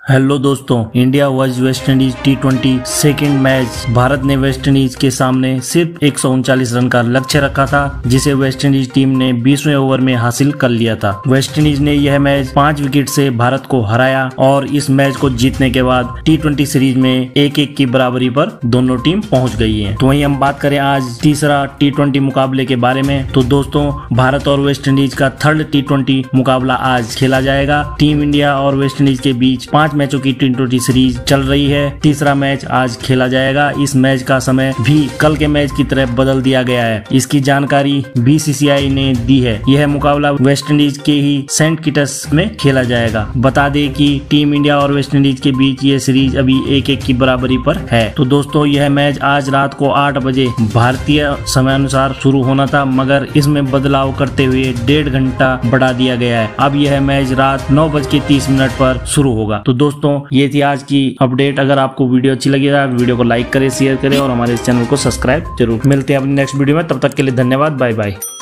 Hello दोस्तों, India versus West Indies T20 second match Bharat ने West Indies के सामने सिर्फ 139 रन का लक्ष्य रखा था, जिसे वेस्ट इंडीज टीम ने 20वें ओवर में हासिल कर लिया था। वेस्ट इंडीज ने यह मैच 5 विकेट से भारत को हराया और इस मैच को जीतने के बाद T20 सीरीज में 1-1 की बराबरी पर दोनों टीम पहुंच गई है। तो वहीं हम बात करें आज तीसरा T20 मुकाबले के बारे में, तो दोस्तों भारत और वेस्ट इंडीज का थर्ड T20 मुकाबला आज खेला जाएगा। टीम इंडिया और वेस्ट इंडीज के बीच 5 मैचों की T20 सीरीज चल रही है। तीसरा मैच आज खेला जाएगा। इस मैच का समय भी कल के मैच की तरह बदल दिया गया है। इसकी जानकारी BCCI ने दी है। यह मुकाबला वेस्ट इंडीज के ही सेंट किटस में खेला जाएगा। बता दें कि टीम इंडिया और वेस्ट इंडीज के बीच ये सीरीज अभी 1-1 की बराबरी पर है। तो दोस्तों यह मैच आज रात को 8 बजे भारतीय समय अनुसार शुरू होना था, मगर इसमें बदलाव करते हुए 1.5 घंटा बढ़ा दिया गया है। अब यह मैच रात 9:30 पर शुरू होगा। तो दोस्तों ये थी आज की अपडेट। अगर आपको वीडियो अच्छी लगी तो वीडियो को लाइक करें, शेयर करें और हमारे इस चैनल को सब्सक्राइब जरूर। मिलते हैं अपनी नेक्स्ट वीडियो में, तब तक के लिए धन्यवाद। Bye bye.